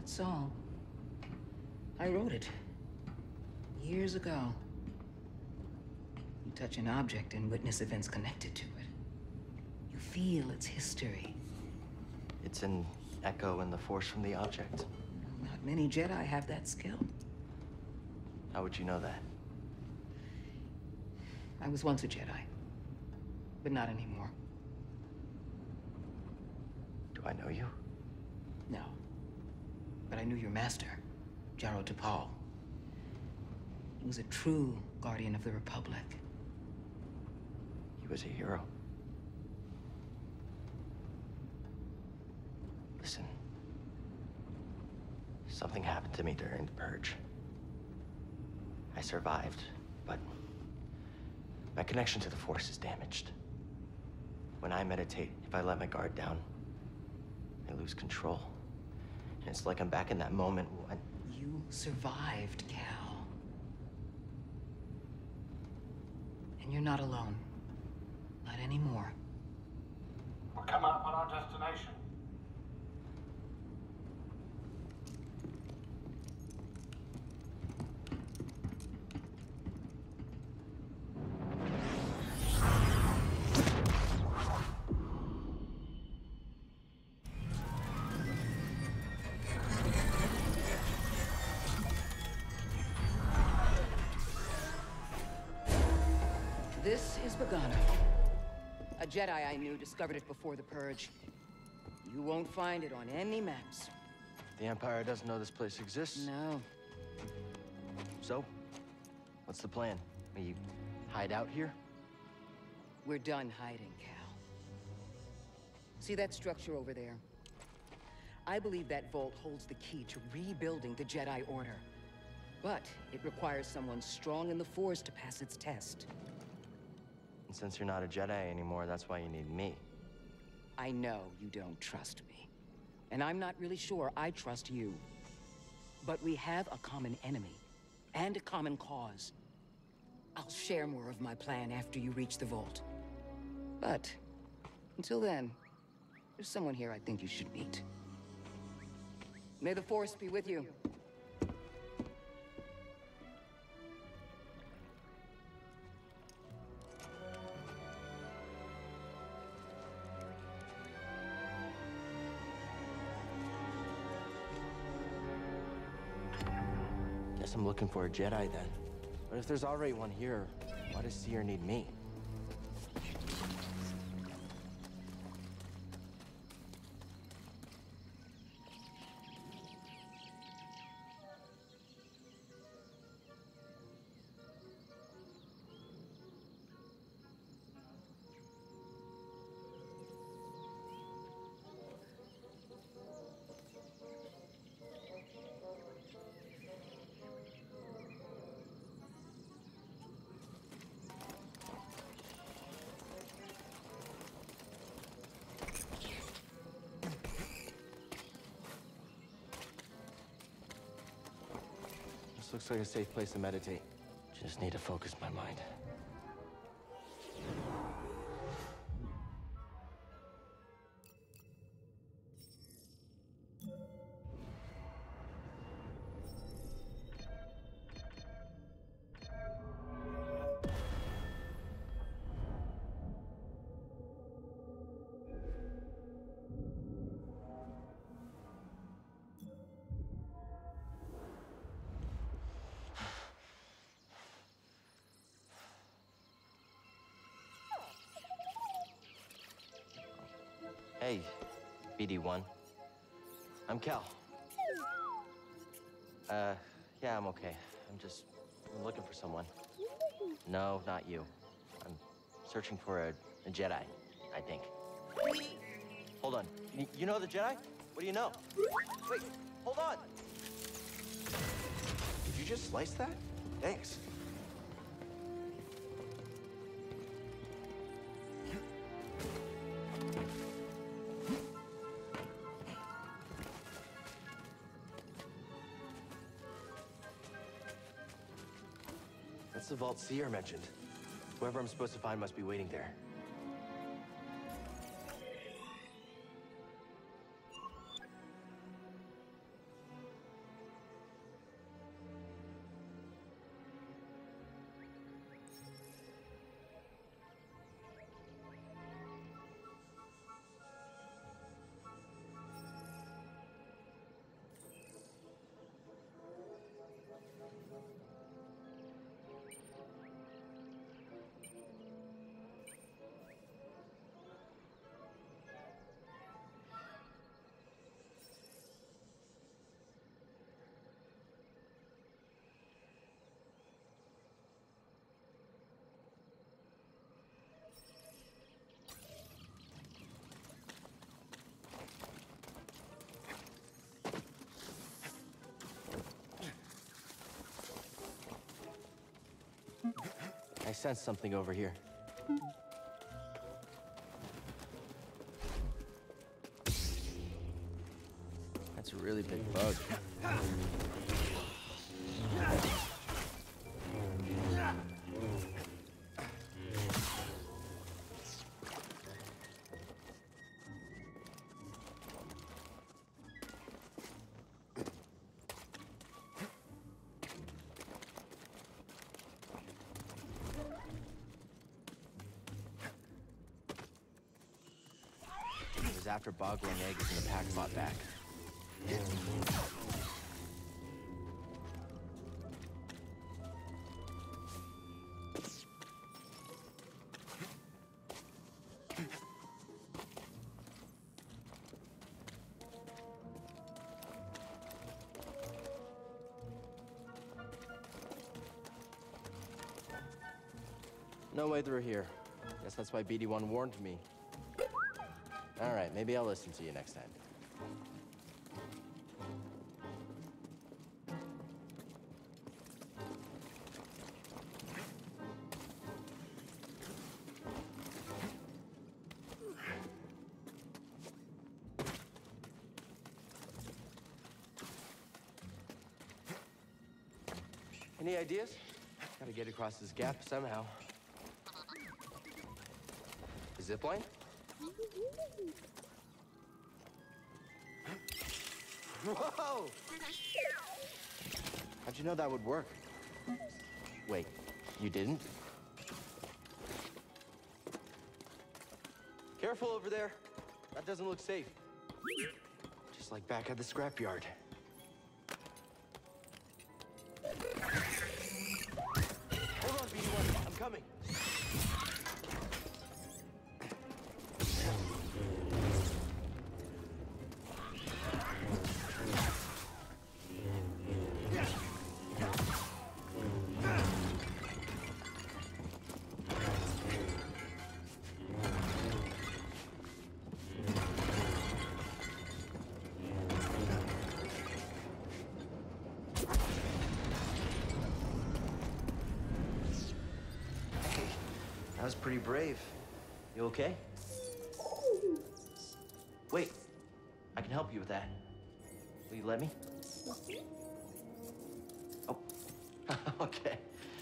That song, I wrote it years ago. You touch an object and witness events connected to it. You feel its history. It's an echo in the force from the object. Not many Jedi have that skill. How would you know that? I was once a Jedi, but not anymore. Do I know you? No. But I knew your master, Jaro Tapal. He was a true guardian of the Republic. He was a hero. Listen. Something happened to me during the Purge. I survived, but my connection to the Force is damaged. When I meditate, if I let my guard down, I lose control. And it's like I'm back in that moment when... You survived, Cal. And you're not alone. Not anymore. We're coming up on our destination. This is Bogano. A Jedi I knew discovered it before the Purge. You won't find it on any maps. The Empire doesn't know this place exists. No. So, what's the plan? We hide out here? We're done hiding, Cal. See that structure over there? I believe that vault holds the key to rebuilding the Jedi Order. But it requires someone strong in the Force to pass its test. And since you're not a Jedi anymore, that's why you need me. I know you don't trust me. And I'm not really sure I trust you. But we have a common enemy. And a common cause. I'll share more of my plan after you reach the vault. But, until then, there's someone here I think you should meet. May the Force be with you. Guess I'm looking for a Jedi then. But if there's already one here, why does Cere need me? This looks like a safe place to meditate. Just need to focus my mind. Hey, BD1. I'm Cal. Yeah, I'm okay. I'm looking for someone. No, not you. I'm searching for a Jedi, I think. Hold on. You know the Jedi? What do you know? Wait, hold on! Did you just slice that? Thanks. That's the vault Cere mentioned. Whoever I'm supposed to find must be waiting there. I sense something over here. That's a really big bug. It was after boggling eggs in the pack fought back. No way through here. Guess that's why BD1 warned me. All right, maybe I'll listen to you next time. Any ideas? Gotta get across this gap somehow. A zip line? Whoa! How'd you know that would work? Wait, you didn't? Careful over there. That doesn't look safe. Just like back at the scrapyard. Hold on, BD1. I'm coming. That was pretty brave. You okay? Wait, I can help you with that. Will you let me? Oh, okay.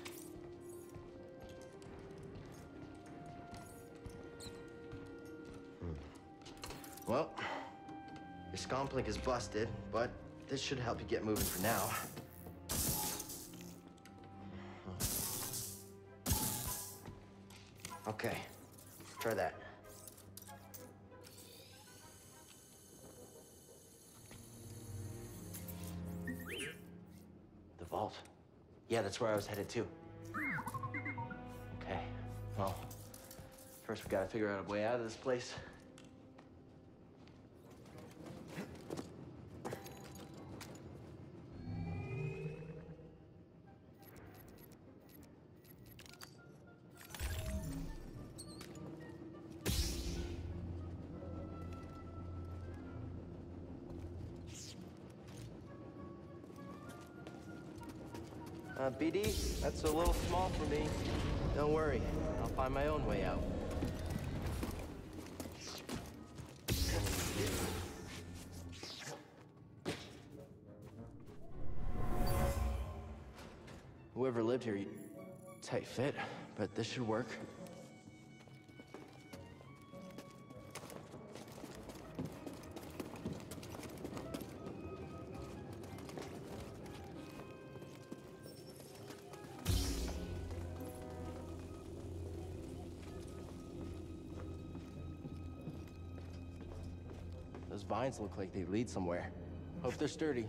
Well, your scomplink is busted, but this should help you get moving for now. Okay, try that. The vault. Yeah, that's where I was headed to. Okay, well, first we gotta figure out a way out of this place. BD, that's a little small for me. Don't worry, I'll find my own way out. Whoever lived here, tight fit, but this should work. Those vines look like they lead somewhere. Hope they're sturdy.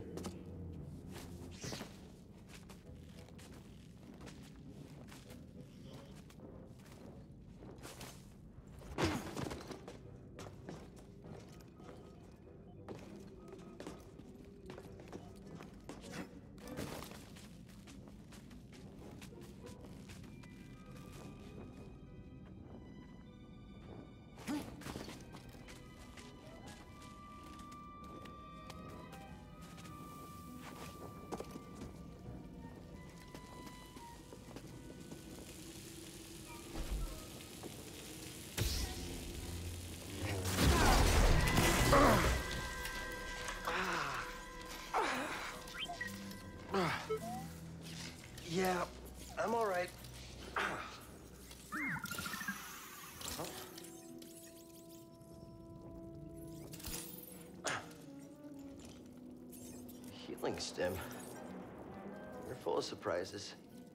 feeling, Stim? You're full of surprises.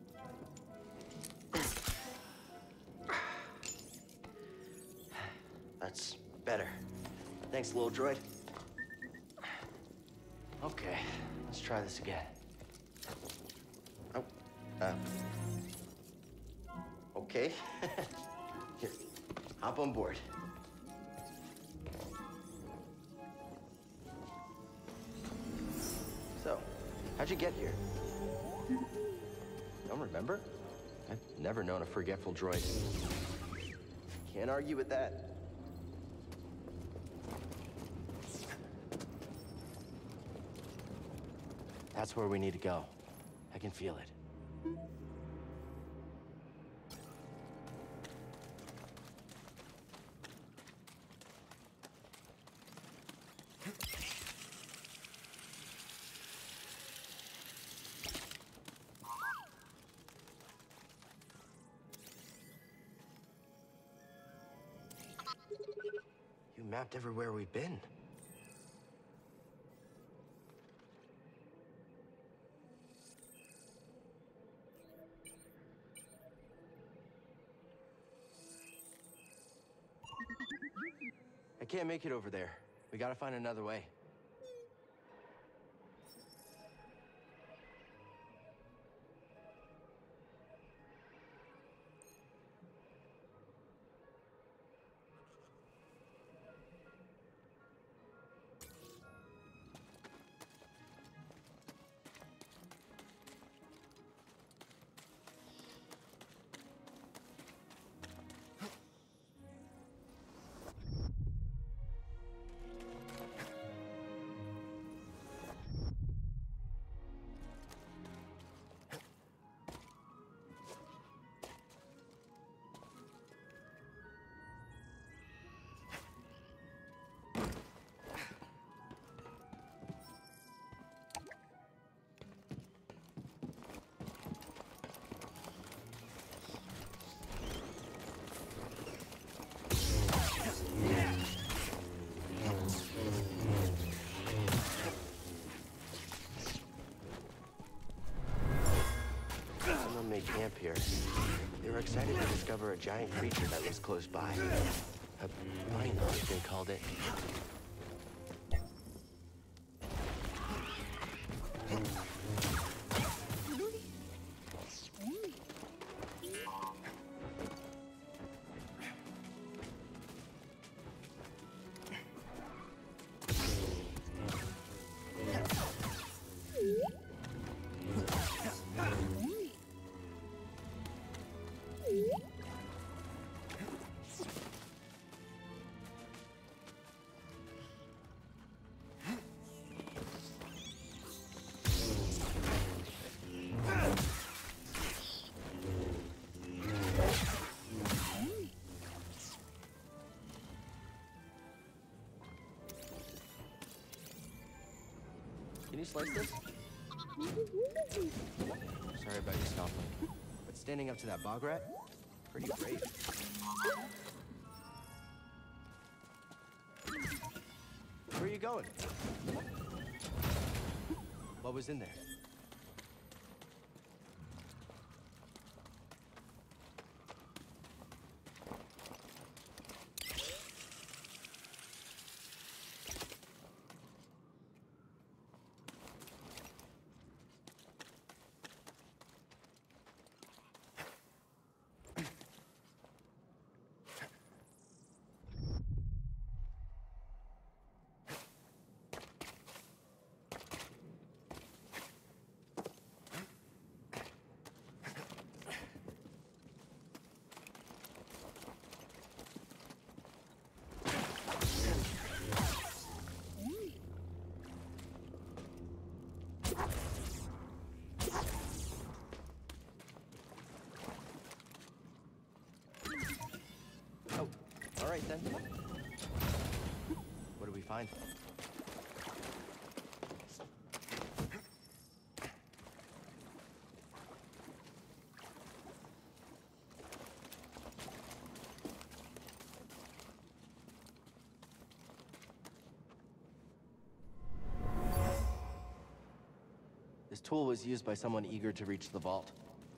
That's better. Thanks, little droid. Okay, let's try this again. Oh, okay. Here, hop on board. So, how'd you get here? Don't remember? I've never known a forgetful droid. Can't argue with that. That's where we need to go. I can feel it. You mapped everywhere we've been. I can't make it over there. We gotta find another way. Someone made camp here. They were excited to discover a giant creature that was close by. A Minot, they called it. Can you slice this? Sorry about your stomping. But standing up to that bog rat? Pretty brave. Where are you going? What was in there? All right, then. What do we find? This tool was used by someone eager to reach the vault.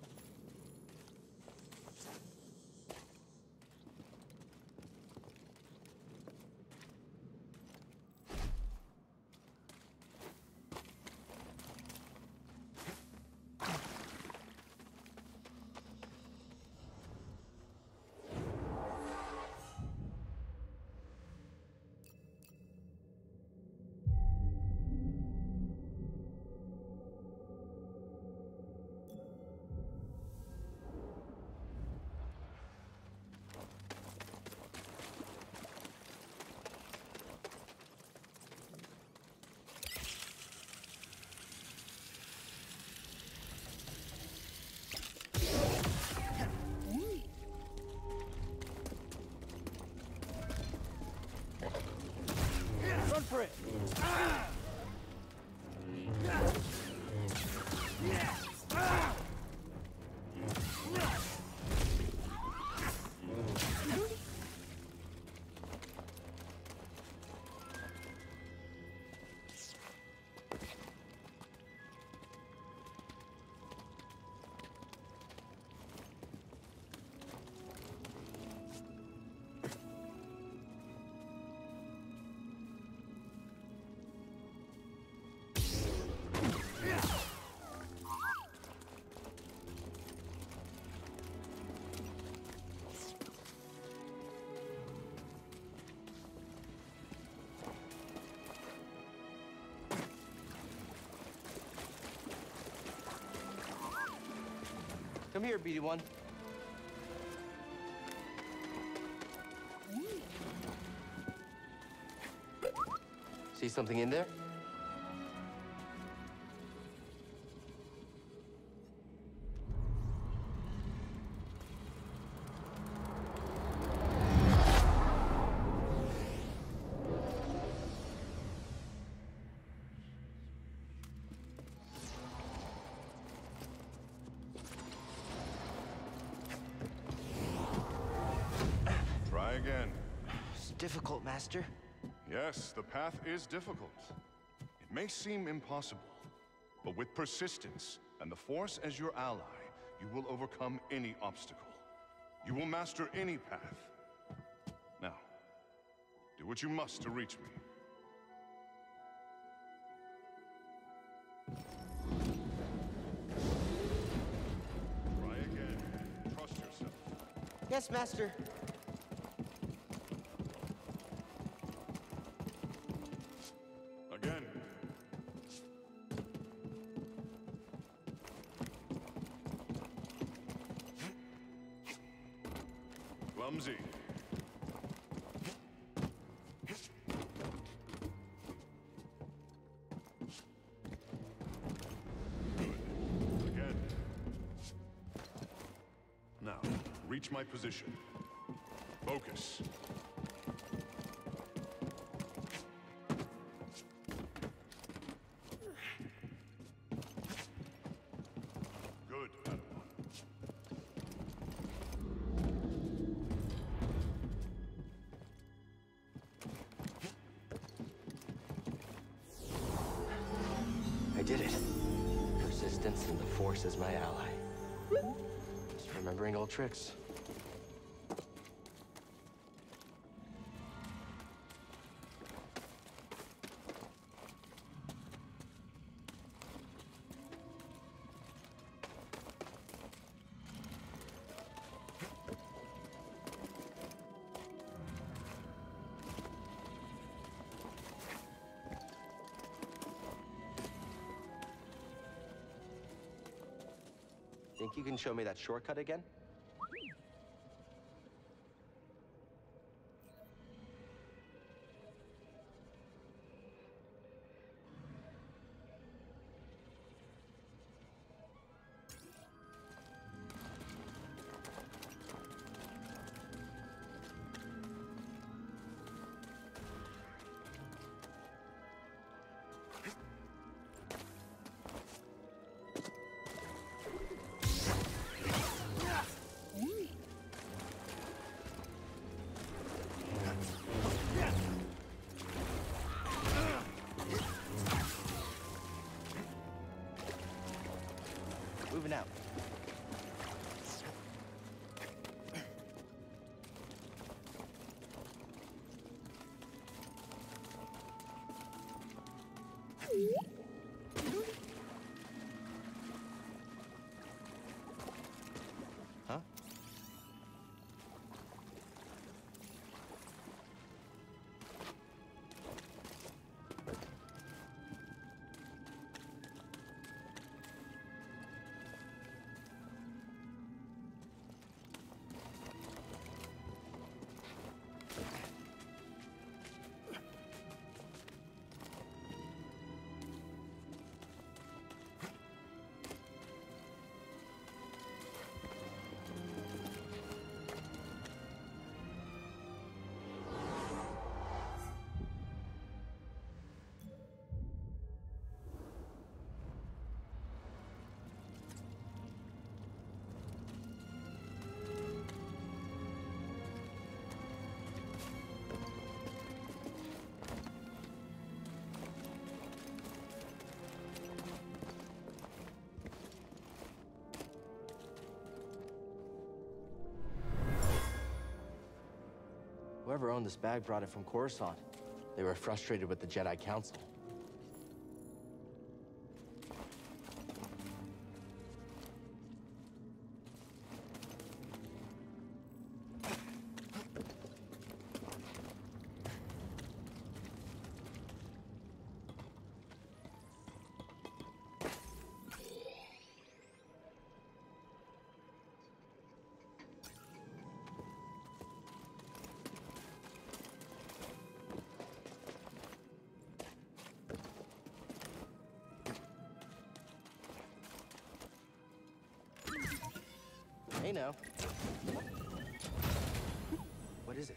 Run for it! Come here, BD1. See something in there? Try again. It's difficult, Master. Yes, the path is difficult. It may seem impossible, but with persistence and the Force as your ally, you will overcome any obstacle. You will master any path. Now, do what you must to reach me. Try again. Trust yourself. Yes, Master. Again. Clumsy. Good. Again. Now, reach my position. Focus. Good, Padawan. I did it. Persistence and the Force is my ally. Just remembering old tricks. Think you can show me that shortcut again? moving out. Huh? Whoever owned this bag brought it from Coruscant. They were frustrated with the Jedi Council. Hey now. What is it?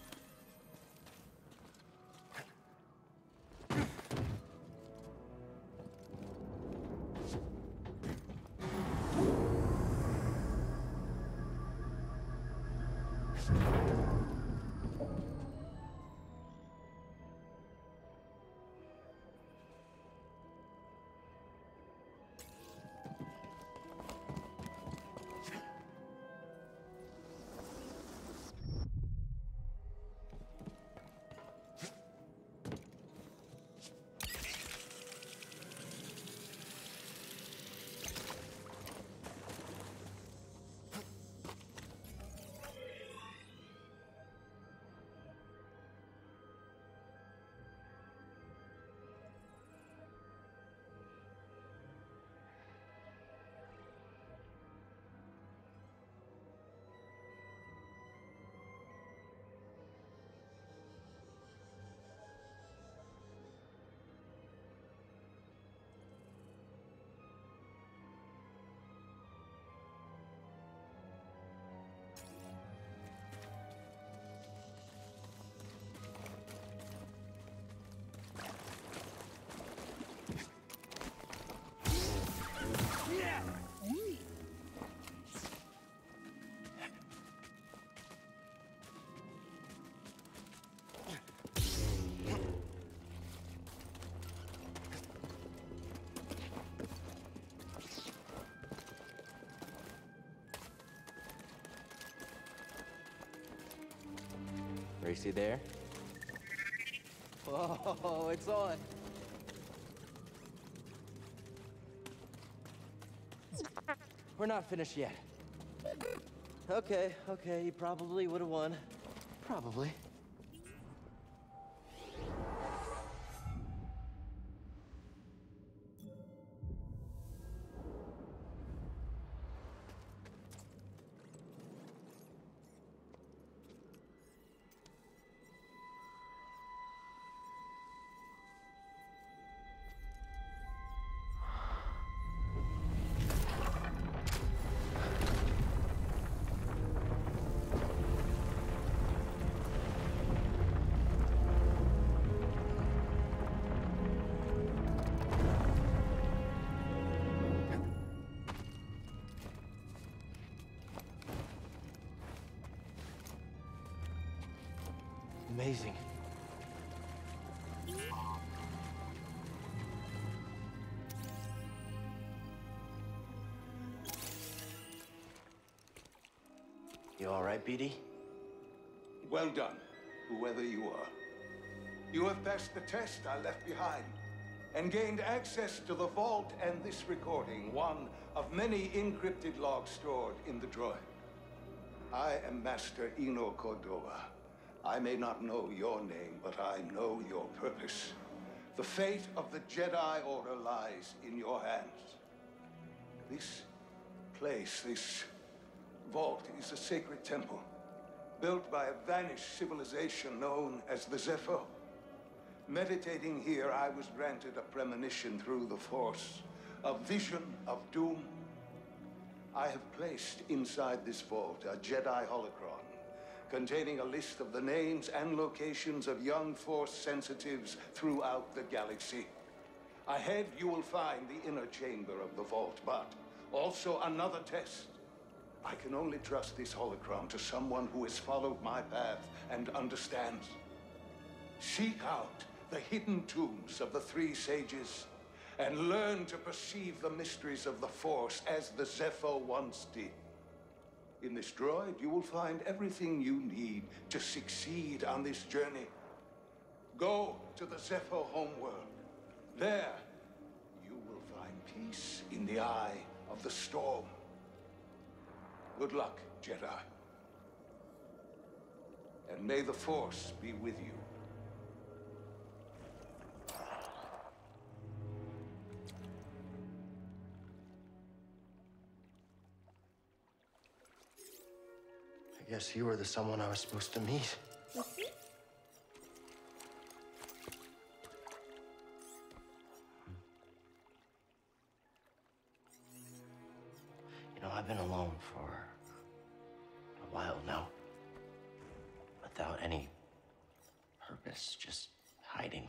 Racy there? Oh, it's on. We're not finished yet. Okay, you probably would have won. Probably. Amazing. You all right, BD? Well done, whoever you are. You have passed the test I left behind, and gained access to the vault and this recording, one of many encrypted logs stored in the droid. I am Master Eno Cordova. I may not know your name, but I know your purpose. The fate of the Jedi Order lies in your hands. This place, this vault, is a sacred temple, built by a vanished civilization known as the Zepho. Meditating here, I was granted a premonition through the Force, a vision of doom. I have placed inside this vault a Jedi holocron containing a list of the names and locations of young Force sensitives throughout the galaxy. Ahead, you will find the inner chamber of the vault, but also another test. I can only trust this holocron to someone who has followed my path and understands. Seek out the hidden tombs of the three sages and learn to perceive the mysteries of the Force as the Zepho once did. In this droid, you will find everything you need to succeed on this journey. Go to the Zepho homeworld. There, you will find peace in the eye of the storm. Good luck, Jedi. And may the Force be with you. I guess you were the someone I was supposed to meet. You know, I've been alone for a while now. Without any purpose, just hiding.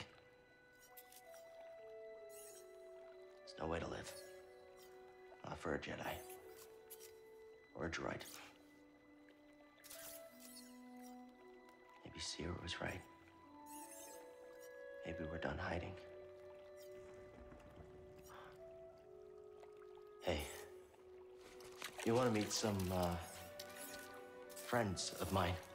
There's no way to live. Not for a Jedi. Or a droid. Maybe Cere was right. Maybe we're done hiding. Hey, you want to meet some, friends of mine?